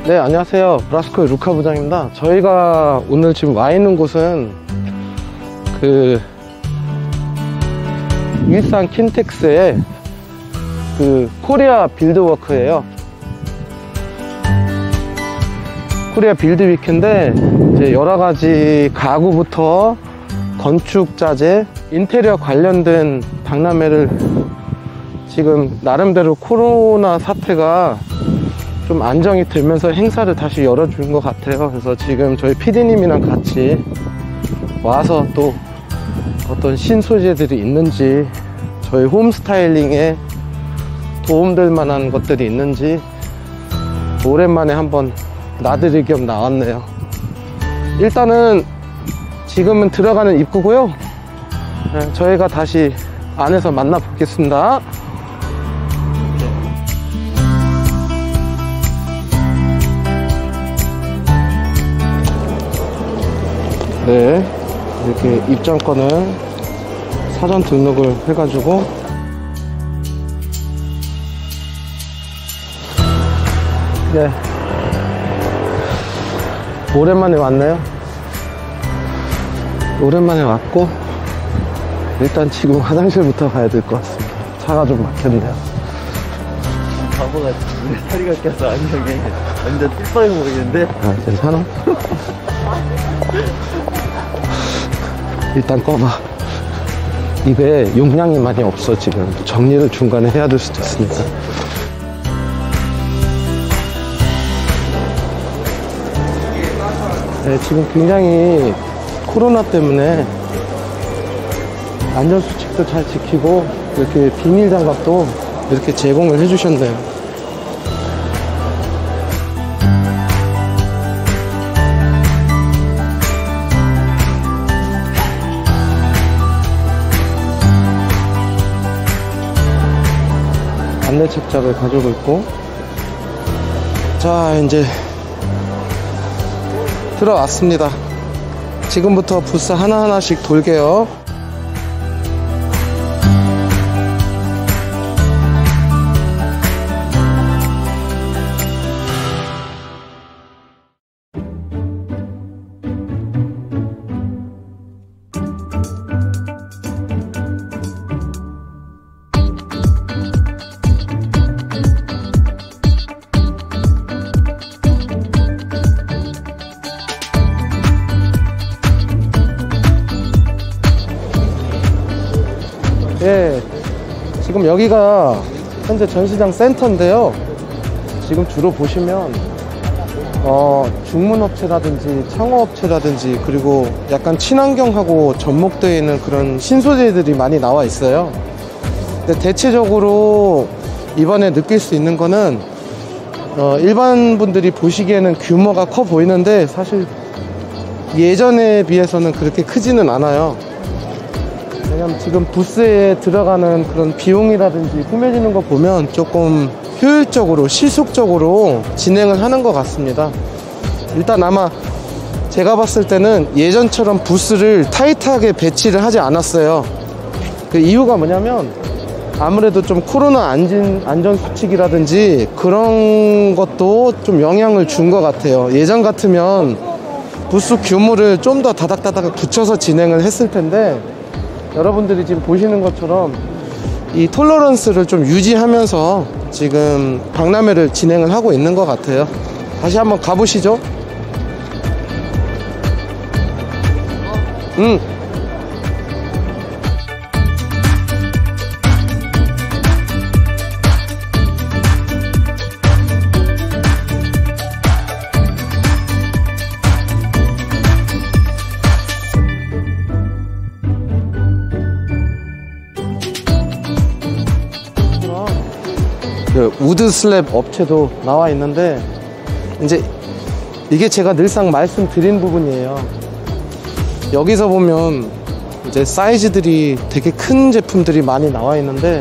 네, 안녕하세요. 브라스코의 루카 부장입니다. 저희가 오늘 지금 와 있는 곳은 일산 킨텍스의 코리아 빌드워크예요. 코리아 빌드위크인데 이제 여러가지 가구부터 건축자재, 인테리어 관련된 박람회를 지금 나름대로 코로나 사태가 좀 안정이 되면서 행사를 다시 열어준 것 같아요. 그래서 지금 저희 PD님이랑 같이 와서 또 어떤 신소재들이 있는지, 저희 홈스타일링에 도움될 만한 것들이 있는지 오랜만에 한번 나들이 겸 나왔네요. 일단은 지금은 들어가는 입구고요. 네, 저희가 다시 안에서 만나 보겠습니다. 네, 이렇게 입장권을 사전 등록을 해가지고 네, 오랜만에 왔네요. 오랜만에 왔고 일단 지금 화장실부터 가야 될 것 같습니다. 차가 좀 막혔네요. 바보가 우리 다리가 껴서 안경에 완전 띠빠이 모르겠는데? 아, 괜찮아? 일단 꺼봐. 입에 용량이 많이 없어. 지금 정리를 중간에 해야 될 수도 있으니까. 네, 지금 굉장히 코로나 때문에 안전수칙도 잘 지키고 이렇게 비닐 장갑도 이렇게 제공을 해주셨네요. 안내 책자를 가지고 있고, 자, 이제 들어왔습니다. 지금부터 부스 하나하나씩 돌게요. 예, 지금 여기가 현재 전시장 센터인데요. 지금 주로 보시면 중문업체라든지 창호업체라든지, 그리고 약간 친환경하고 접목되어 있는 그런 신소재들이 많이 나와 있어요. 근데 대체적으로 이번에 느낄 수 있는 거는 일반 분들이 보시기에는 규모가 커 보이는데 사실 예전에 비해서는 그렇게 크지는 않아요. 왜냐면 지금 부스에 들어가는 그런 비용이라든지 꾸며지는 거 보면 조금 효율적으로, 시속적으로 진행을 하는 것 같습니다. 일단 아마 제가 봤을 때는 예전처럼 부스를 타이트하게 배치를 하지 않았어요. 그 이유가 뭐냐면 아무래도 좀 코로나 안전수칙이라든지 그런 것도 좀 영향을 준 것 같아요. 예전 같으면 부스 규모를 좀 더 다닥다닥 붙여서 진행을 했을 텐데, 여러분들이 지금 보시는 것처럼 이 톨러런스를 좀 유지하면서 지금 박람회를 진행을 하고 있는 것 같아요. 다시 한번 가보시죠. 우드 슬랩 업체도 나와 있는데, 이제 이게 제가 늘상 말씀드린 부분이에요. 여기서 보면 이제 사이즈들이 되게 큰 제품들이 많이 나와 있는데,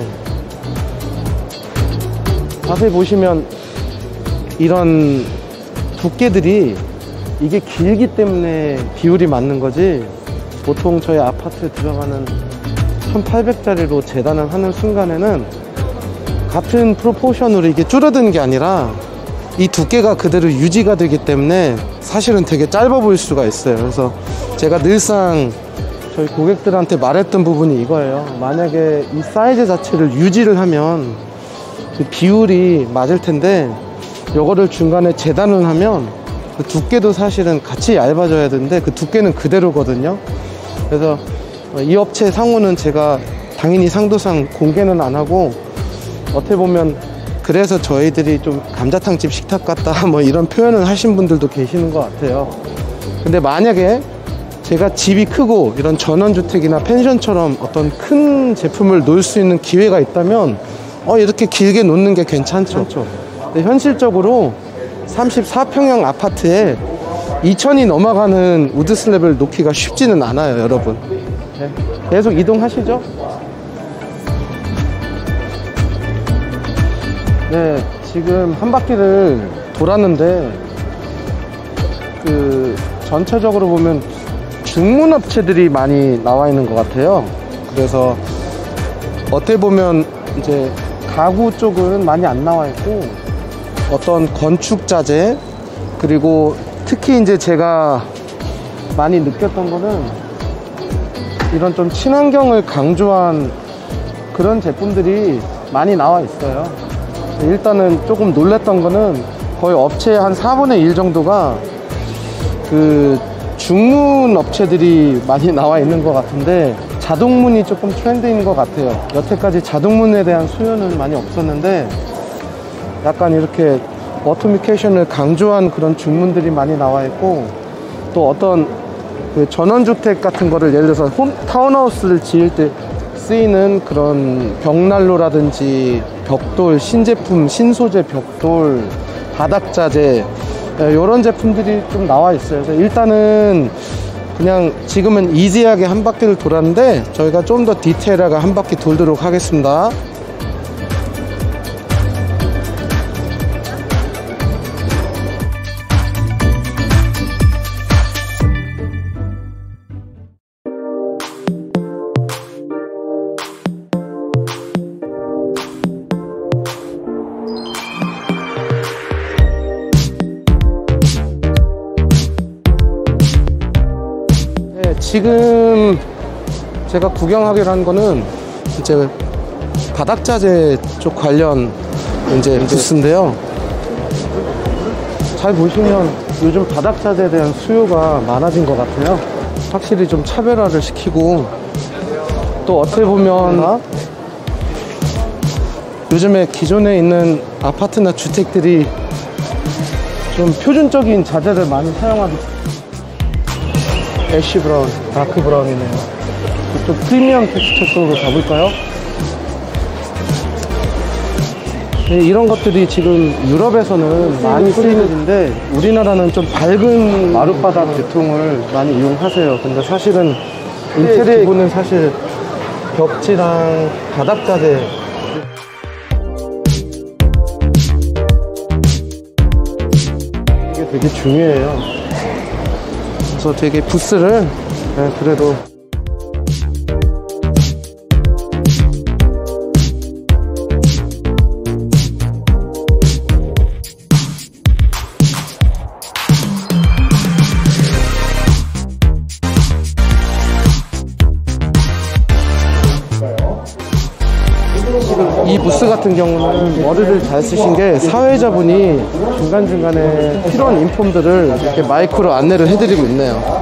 자세히 보시면 이런 두께들이 이게 길기 때문에 비율이 맞는 거지, 보통 저희 아파트에 들어가는 1800짜리로 재단을 하는 순간에는 같은 프로포션으로 이게 줄어드는 게 아니라 이 두께가 그대로 유지가 되기 때문에 사실은 되게 짧아 보일 수가 있어요. 그래서 제가 늘상 저희 고객들한테 말했던 부분이 이거예요. 만약에 이 사이즈 자체를 유지를 하면 그 비율이 맞을 텐데, 요거를 중간에 재단을 하면 그 두께도 사실은 같이 얇아져야 되는데 그 두께는 그대로거든요. 그래서 이 업체 상호는 제가 당연히 상도상 공개는 안 하고, 어떻게 보면 그래서 저희들이 좀 감자탕집 식탁 같다 뭐 이런 표현을 하신 분들도 계시는 것 같아요. 근데 만약에 제가 집이 크고 이런 전원주택이나 펜션처럼 어떤 큰 제품을 놓을 수 있는 기회가 있다면 이렇게 길게 놓는 게 괜찮죠. 근데 현실적으로 34평형 아파트에 2000이 넘어가는 우드 슬랩을 놓기가 쉽지는 않아요, 여러분. 네, 계속 이동하시죠. 네, 지금 한 바퀴를 돌았는데 그 전체적으로 보면 중문업체들이 많이 나와 있는 것 같아요. 그래서 어떻게 보면 이제 가구 쪽은 많이 안 나와 있고, 어떤 건축자재, 그리고 특히 이제 제가 많이 느꼈던 거는 이런 좀 친환경을 강조한 그런 제품들이 많이 나와 있어요. 일단은 조금 놀랬던 거는 거의 업체의 한 4분의 1 정도가 그 중문 업체들이 많이 나와 있는 것 같은데, 자동문이 조금 트렌드인 것 같아요. 여태까지 자동문에 대한 수요는 많이 없었는데 약간 이렇게 어토미케이션을 강조한 그런 중문들이 많이 나와 있고, 또 어떤 그 전원주택 같은 거를 예를 들어서 타운하우스를 지을 때 쓰이는 그런 벽난로라든지 벽돌, 신제품, 신소재 벽돌, 바닥자재, 이런 제품들이 좀 나와 있어요. 그래서 일단은 그냥 지금은 이지하게 한 바퀴를 돌았는데 저희가 좀 더 디테일하게 한 바퀴 돌도록 하겠습니다. 지금 제가 구경하기로 한 거는 이제 바닥자재 쪽 관련 이제 부스인데요. 잘 보시면 요즘 바닥자재에 대한 수요가 많아진 것 같아요. 확실히 좀 차별화를 시키고, 또 어떻게 보면 요즘에 기존에 있는 아파트나 주택들이 좀 표준적인 자재를 많이 사용하기, 애쉬 브라운, 다크 브라운이네요. 좀 프리미엄 텍스처 쪽으로 가볼까요? 네, 이런 것들이 지금 유럽에서는 많이 쓰이는데 우리나라는 좀 밝은 마룻바닥 계통을 많이 이용하세요. 근데 사실은 인테리어 기본은 사실 벽지랑 바닥자재, 이게 되게 중요해요. 그래서 되게 부스를 그래도 이 부스 같은 경우는 머리를 잘 쓰신 게 사회자분이 중간중간에 필요한 인폼들을 이렇게 마이크로 안내를 해드리고 있네요.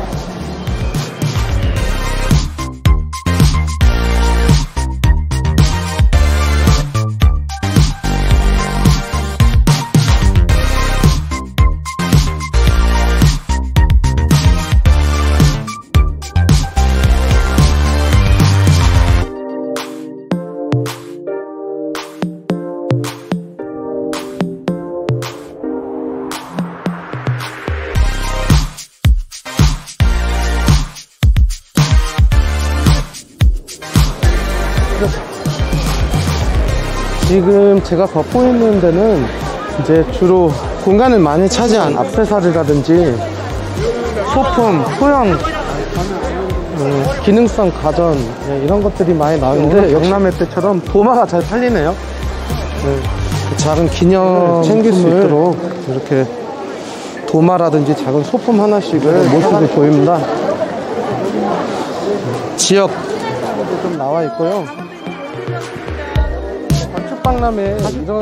지금 제가 걷고 있는 데는 이제 주로 공간을 많이 차지한 액세서리라든지 소품, 소형, 기능성 가전, 이런 것들이 많이 나오는데, 영남의 때처럼 도마가 잘 팔리네요. 작은 기념 챙길 수 있도록 이렇게 도마라든지 작은 소품 하나씩을 모습을 보입니다. 지역 좀 나와 있고요. 건축박람회에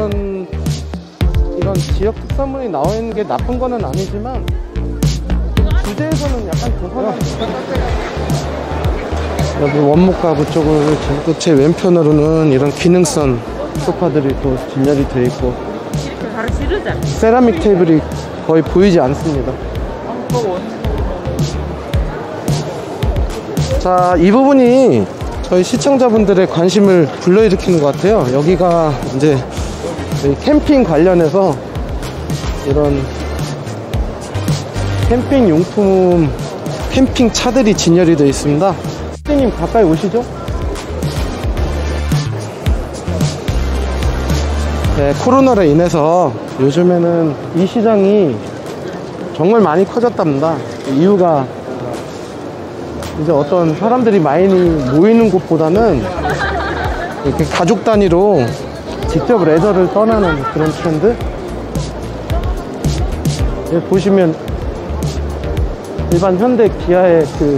이런 지역 특산물이 나와 있는 게 나쁜 거는 아니지만 주제에서는 약간 조선한 여기 원목 가구 쪽을 또 제 왼편으로는 이런 기능성 소파들이 또 진열이 되어 있고 세라믹 테이블이 거의 보이지 않습니다. 자, 이 부분이 저희 시청자분들의 관심을 불러일으키는 것 같아요. 여기가 이제 캠핑 관련해서 이런 캠핑 용품, 캠핑 차들이 진열이 되어 있습니다. 선생님 가까이 오시죠? 네, 코로나로 인해서 요즘에는 이 시장이 정말 많이 커졌답니다. 이유가 이제 어떤 사람들이 많이 모이는 곳보다는 이렇게 가족 단위로 직접 레저를 떠나는 그런 트렌드. 여기 보시면 일반 현대 기아의 그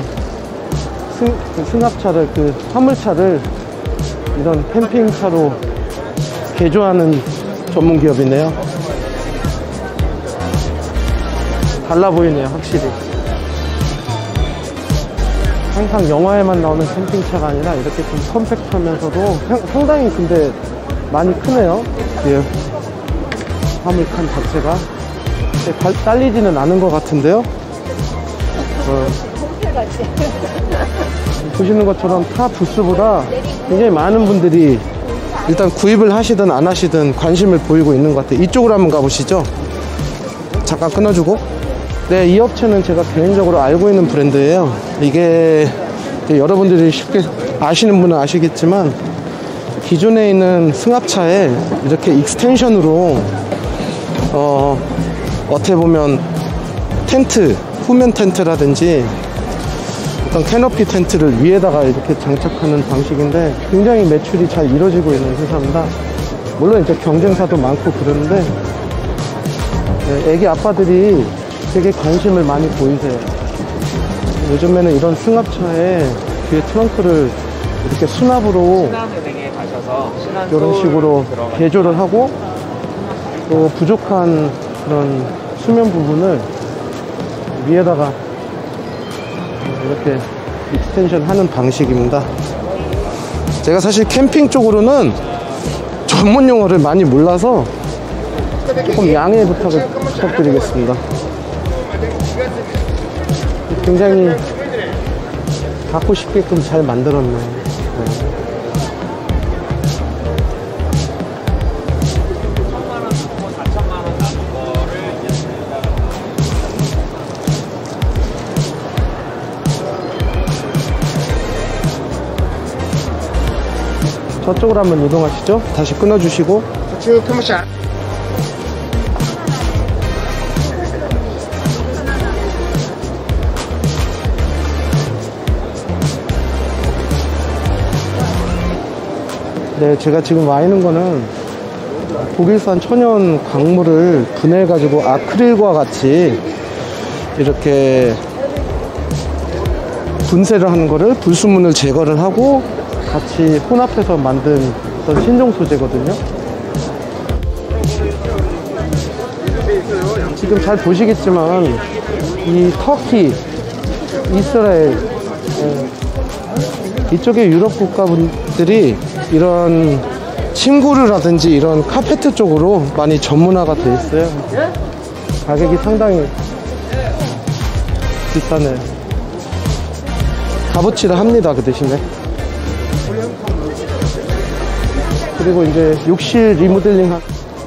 승합차를, 그 화물차를 이런 캠핑차로 개조하는 전문 기업이네요. 달라 보이네요, 확실히. 항상 영화에만 나오는 캠핑차가 아니라 이렇게 좀 컴팩트하면서도 상당히 근데 많이 크네요. 뒤에 화물칸 자체가 딸리지는 않은 것 같은데요. 보시는 것처럼 타 부스보다 굉장히 많은 분들이 일단 구입을 하시든 안 하시든 관심을 보이고 있는 것 같아요. 이쪽으로 한번 가보시죠. 잠깐 끊어주고. 네, 이 업체는 제가 개인적으로 알고 있는 브랜드예요. 이게 여러분들이 쉽게 아시는 분은 아시겠지만 기존에 있는 승합차에 이렇게 익스텐션으로 어떻게 보면 텐트, 후면 텐트라든지 어떤 캐너피 텐트를 위에다가 이렇게 장착하는 방식인데 굉장히 매출이 잘 이루어지고 있는 회사입니다. 물론 이제 경쟁사도 많고 그러는데 애기 아빠들이 되게 관심을 많이 보이세요. 요즘에는 이런 승합차에 뒤에 트렁크를 이렇게 수납으로 이런 식으로 개조를 하고 또 부족한 그런 수면 부분을 위에다가 이렇게 익스텐션 하는 방식입니다. 제가 사실 캠핑 쪽으로는 전문 용어를 많이 몰라서 조금 양해 부탁드리겠습니다. 굉장히 갖고 싶게끔 잘 만들었네요. 네. 저쪽으로 한번 이동하시죠. 다시 끊어주시고. 네, 제가 지금 와 있는 거는 독일산 천연 광물을 분해해가지고 아크릴과 같이 이렇게 분쇄를 하는 거를 불순물을 제거를 하고 같이 혼합해서 만든 어떤 신종 소재거든요. 지금 잘 보시겠지만 이 터키, 이스라엘 이쪽의 유럽 국가분들이 이런 침구류라든지 이런 카페트 쪽으로 많이 전문화가 돼 있어요. 가격이 상당히 비싸네. 값어치를 합니다, 그 대신에. 그리고 이제 욕실 리모델링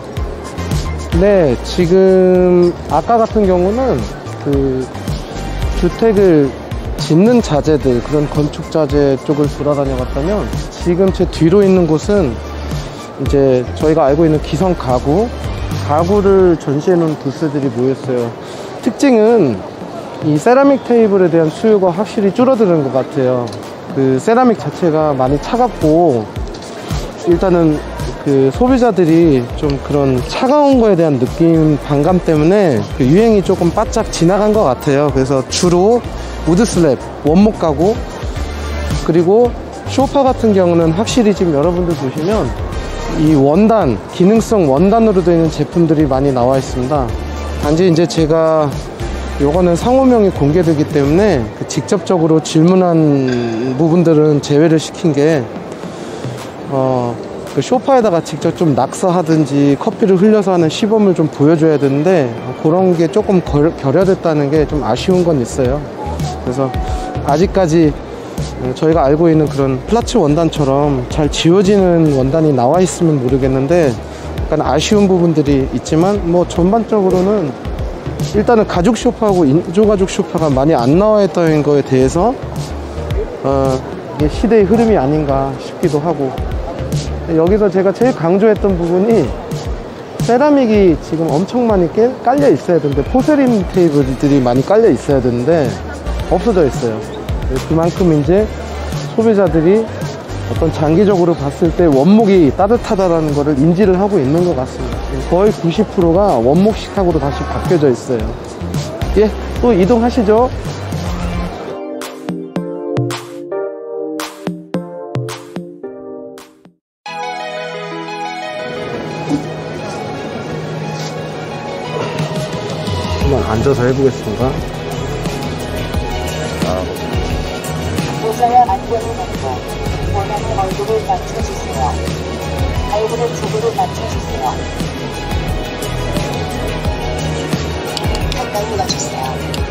네, 지금 아까 같은 경우는 그 주택을 짓는 자재들, 그런 건축 자재 쪽을 돌아다녀 봤다면 지금 제 뒤로 있는 곳은 이제 저희가 알고 있는 기성 가구를 전시해 놓은 부스들이 모였어요. 특징은 이 세라믹 테이블에 대한 수요가 확실히 줄어드는 것 같아요. 그 세라믹 자체가 많이 차갑고 일단은 그 소비자들이 좀 그런 차가운 거에 대한 느낌, 반감 때문에 그 유행이 조금 바짝 지나간 것 같아요. 그래서 주로 우드슬랩, 원목 가구, 그리고 소파 같은 경우는 확실히 지금 여러분들 보시면 이 원단, 기능성 원단으로 되어 있는 제품들이 많이 나와 있습니다. 단지 이제 제가 요거는 상호명이 공개되기 때문에 그 직접적으로 질문한 부분들은 제외를 시킨 게 그 소파에다가 직접 좀 낙서하든지 커피를 흘려서 하는 시범을 좀 보여줘야 되는데 그런 게 조금 결여됐다는 게 좀 아쉬운 건 있어요. 그래서 아직까지 저희가 알고 있는 그런 플라츠 원단처럼 잘 지워지는 원단이 나와 있으면 모르겠는데 약간 아쉬운 부분들이 있지만 뭐 전반적으로는 일단은 가죽 소파하고 인조가죽 소파가 많이 안 나와 있다는 거에 대해서 이게 시대의 흐름이 아닌가 싶기도 하고, 여기서 제가 제일 강조했던 부분이 세라믹이 지금 엄청 많이 깔려 있어야 되는데, 포세린 테이블들이 많이 깔려 있어야 되는데 없어져 있어요. 그만큼 이제 소비자들이 어떤 장기적으로 봤을 때 원목이 따뜻하다라는 거를 인지를 하고 있는 것 같습니다. 거의 90%가 원목 식탁으로 다시 바뀌어져 있어요. 예, 또 이동하시죠. 한번 앉아서 해보겠습니다. 모자야 안경을 벗고 원하는 얼굴을 맞춰주세요. 얼굴을 쪽으로 맞춰주세요. 가까이 와주세요.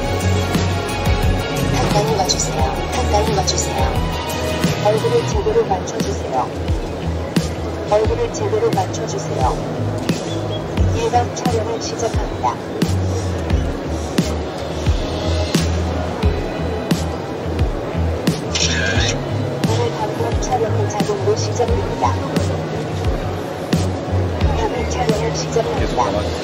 가까이 와주세요. 가까이 와주세요. 얼굴을 쪽으로 맞춰주세요. 얼굴을 제대로 맞춰주세요. 일반 촬영을 시작합니다. 촬영은 자동으로 시작됩니다. 화면 촬영을 시작합니다.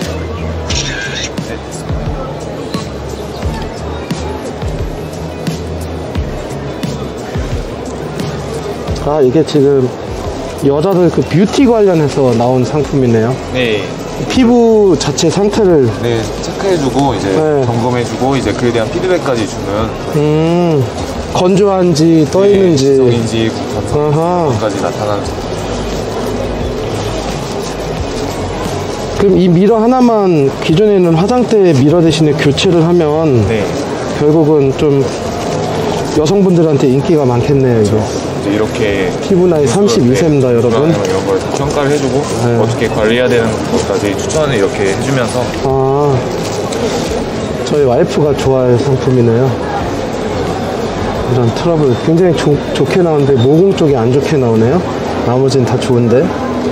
아, 이게 지금 여자들 그 뷰티 관련해서 나온 상품이네요. 네. 피부 자체 상태를 네, 체크해주고 이제 네. 점검해주고 이제 그에 대한 피드백까지 주는 건조한지 떠있는지 지성인지 아하. 까지 나타나는. 그럼 이 미러 하나만 기존에 있는 화장대 미러 대신에 교체를 하면 네. 결국은 좀 여성분들한테 인기가 많겠네요. 이거 이제 이렇게 피부 나이 32세입니다 여러분. 이런 걸 다 평가를 해주고 네. 어떻게 관리해야 되는 것까지 추천을 이렇게 해주면서. 아, 저희 와이프가 좋아할 상품이네요. 이런 트러블 굉장히 좋게 나오는데 모공 쪽이 안 좋게 나오네요. 나머지는 다 좋은데.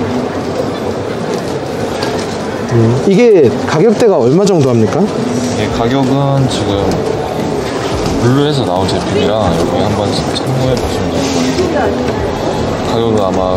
이게 가격대가 얼마 정도 합니까? 이게 가격은 지금 블루에서 나온 제품이라 여기 한번 참고해 보시면 돼요. 가격은 아마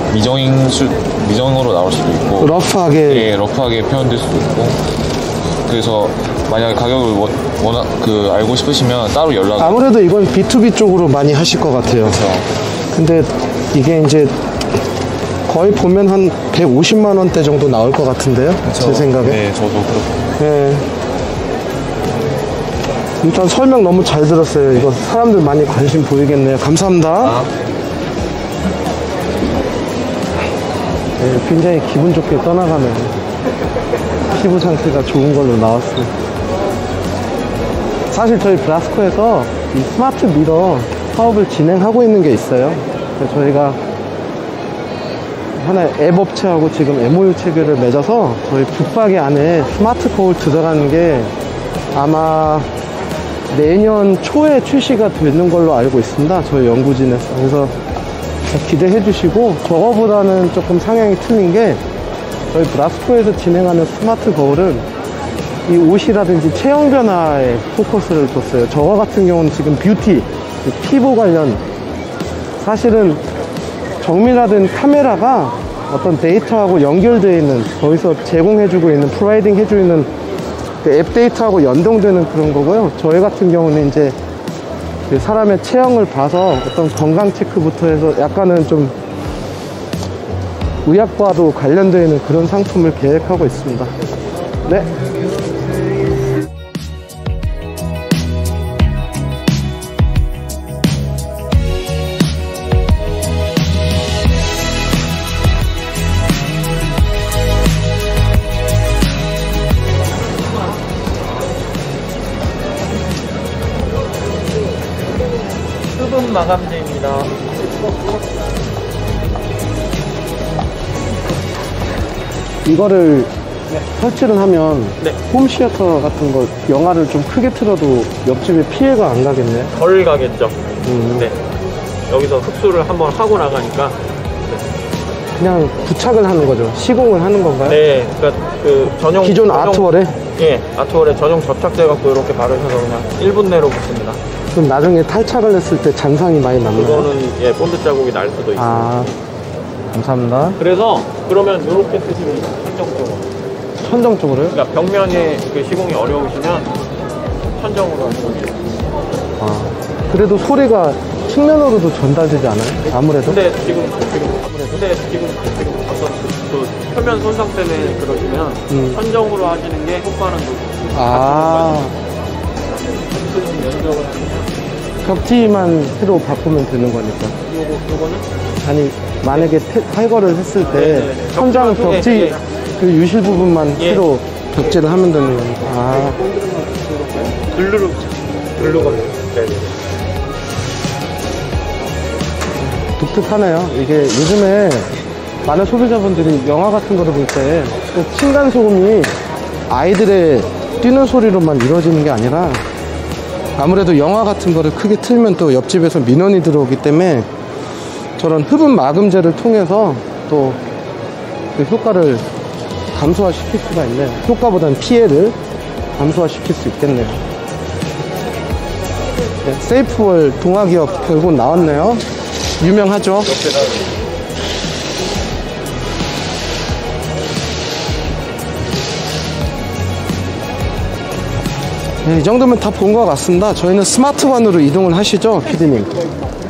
미정으로 나올 수도 있고 러프하게. 네, 러프하게 표현될 수도 있고. 그래서 만약에 가격을 알고 싶으시면 따로 연락. 아무래도 이건 B2B 쪽으로 많이 하실 것 같아요. 그렇죠. 근데 이게 이제 거의 보면 한 150만 원대 정도 나올 것 같은데요. 제 생각에. 네, 저도 그렇고. 네. 일단 설명 너무 잘 들었어요. 이거 사람들 많이 관심 보이겠네요. 감사합니다. 네, 굉장히 기분 좋게 떠나가네요. 피부 상태가 좋은 걸로 나왔어요. 사실 저희 브라스코에서 이 스마트 미러 사업을 진행하고 있는 게 있어요. 그래서 저희가 하나의 앱 업체하고 지금 MOU 체결을 맺어서 저희 붙박이 안에 스마트 거울 들어가는 게 아마 내년 초에 출시가 되는 걸로 알고 있습니다. 저희 연구진에서. 그래서 기대해 주시고, 저거보다는 조금 상향이 틀린 게 저희 브라스코에서 진행하는 스마트 거울은 이 옷이라든지 체형 변화에 포커스를 뒀어요. 저거 같은 경우는 지금 뷰티, 피부 관련, 사실은 정밀화된 카메라가 어떤 데이터하고 연결되어 있는, 거기서 제공해주고 있는, 프로바이딩 해주고 있는 그 앱 데이터하고 연동되는 그런 거고요. 저희 같은 경우는 이제 그 사람의 체형을 봐서 어떤 건강 체크부터 해서 약간은 좀 의학과도 관련되어 있는 그런 상품을 계획하고 있습니다. 네. 수분 마감제입니다. 이거를 설치를 하면 네. 홈시어터 같은 거 영화를 좀 크게 틀어도 옆집에 피해가 안 가겠네. 덜 가겠죠. 네. 여기서 흡수를 한번 하고 나가니까. 그냥 부착을 하는 거죠. 시공을 하는 건가요? 네. 그러니까 그 전용 기존 아트월에? 예, 아트월에 전용 접착제 갖고 이렇게 바르셔서 그냥 1분 내로 붙습니다. 그럼 나중에 탈착을 했을 때 잔상이 많이 남나요? 그거는 예, 본드 자국이 날 수도 있어요. 아, 감사합니다. 그래서 그러면 이렇게 쓰시면 돼요. 천정적으로. 천정적으로요? 그러니까 벽면에 그 시공이 어려우시면 천정으로 하시면 돼요. 아, 그래도 소리가 측면으로도 전달되지 않아요? 아무래도? 근데 지금 어떤 그 표면 손상 때문에 그러시면 천정으로 하시는 게 효과는 높고. 아, 면적을 하시면 벽지만 새로 바꾸면 되는 거니까. 요거는 아니, 만약에 탈거를 했을 때 네네네. 천장 벽지만 벽지 예. 그 유실 부분만 예. 새로 벽지를 하면 되는 거니까. 아, 글루가 네네. 독특하네요. 이게 요즘에 많은 소비자분들이 영화 같은 거를 볼 때 꼭 층간소음이 아이들의 뛰는 소리로만 이루어지는 게 아니라 아무래도 영화 같은 거를 크게 틀면 또 옆집에서 민원이 들어오기 때문에 저런 흡음 마금제를 통해서 또 그 효과를 감소화시킬 수가 있네요. 효과보다는 피해를 감소화시킬 수 있겠네요. 네, 세이프월 동아기업 결국 나왔네요. 유명하죠? 네, 이 정도면 다 본 것 같습니다. 저희는 스마트원으로 이동을 하시죠, 피디님?